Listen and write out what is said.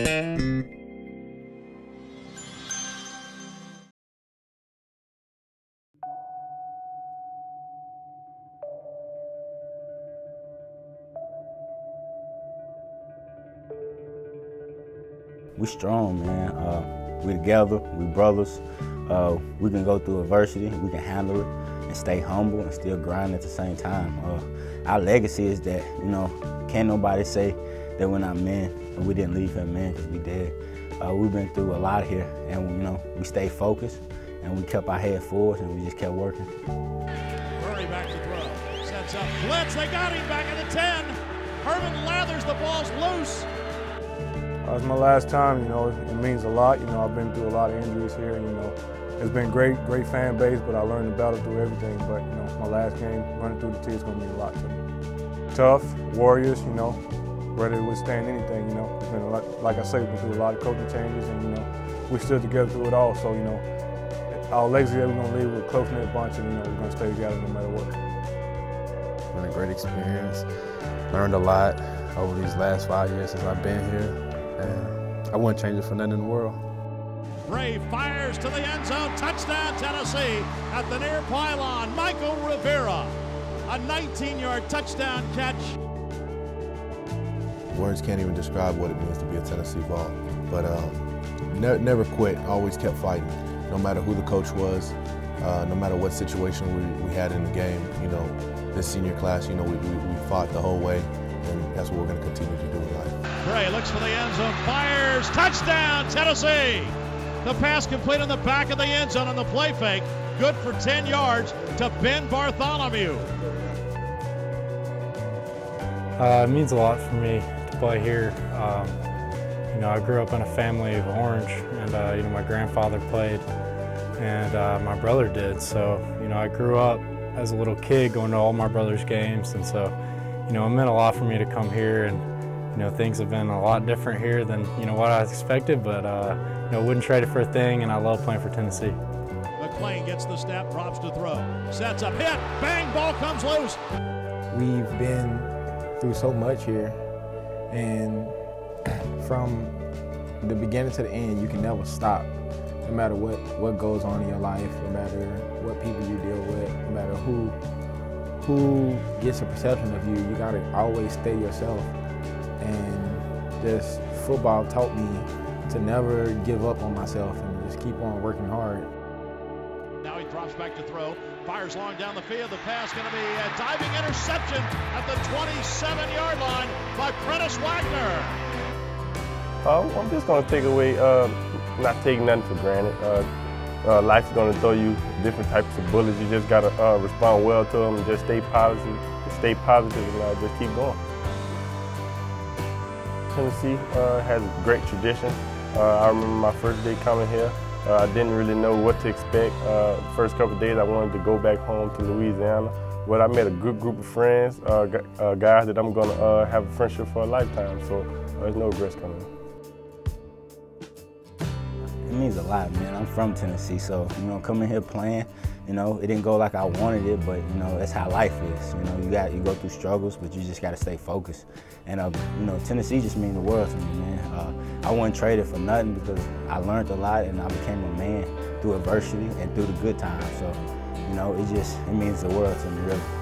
We strong, man. We together, we brothers. We can go through adversity, we can handle it, and stay humble and still grind at the same time. Our legacy is that, can't nobody say that we're not men and we didn't leave here men, because we did. We've been through a lot here, and we stayed focused and we kept our head forward and we just kept working. Murray back to throw, sets up, blitz, they got him back at the 10. Herman Lathers, the ball's loose. It's my last time, it means a lot. I've been through a lot of injuries here, and, it's been great fan base, but I learned to battle through everything. But, my last game, running through the tee is going to mean a lot to me. Tough, warriors, ready to withstand anything, It's been a lot, like I say, we've been through a lot of coaching changes, and, we stood together through it all. So, our legacy that we're going to leave with a close-knit bunch, and, we're going to stay together no matter what. It's been a great experience. Learned a lot over these last 5 years since I've been here. And I wouldn't change it for nothing in the world. Bray fires to the end zone, touchdown Tennessee at the near pylon. Michael Rivera, a 19-yard touchdown catch. Words can't even describe what it means to be a Tennessee Vol. But never quit, always kept fighting. No matter who the coach was, no matter what situation we had in the game, this senior class, we fought the whole way, and that's what we're going to continue to do in life. Bray looks for the end zone, fires, touchdown Tennessee! The pass complete in the back of the end zone on the play fake, good for 10 yards to Ben Bartholomew. It means a lot for me to play here. I grew up in a family of Orange, and my grandfather played, and my brother did. So, I grew up as a little kid going to all my brother's games, and so, it meant a lot for me to come here, and things have been a lot different here than what I expected, but wouldn't trade it for a thing, and I love playing for Tennessee. McClain gets the snap, drops to throw, sets up, hit, bang, ball comes loose. We've been through so much here, and from the beginning to the end, you can never stop. No matter what goes on in your life, no matter what people you deal with, no matter who gets a perception of you, you gotta always stay yourself. And just football taught me to never give up on myself and just keep on working hard. Now he drops back to throw, fires long down the field. The pass going to be a diving interception at the 27-yard line by Prentice Wagner. I'm just going to take away, not taking nothing for granted. Life's going to throw you different types of bullets. You just got to respond well to them and just stay positive and just keep going. Tennessee has a great tradition. I remember my first day coming here. I didn't really know what to expect. First couple of days I wanted to go back home to Louisiana, but I met a good group of friends, guys that I'm going to have a friendship for a lifetime, so there's no regrets coming. It means a lot, man. I'm from Tennessee, so, coming here playing, it didn't go like I wanted it, but, that's how life is. You go through struggles, but you just got to stay focused. And, Tennessee just means the world to me, man. I wouldn't trade it for nothing because I learned a lot and I became a man through adversity and through the good times. So, it means the world to me, really.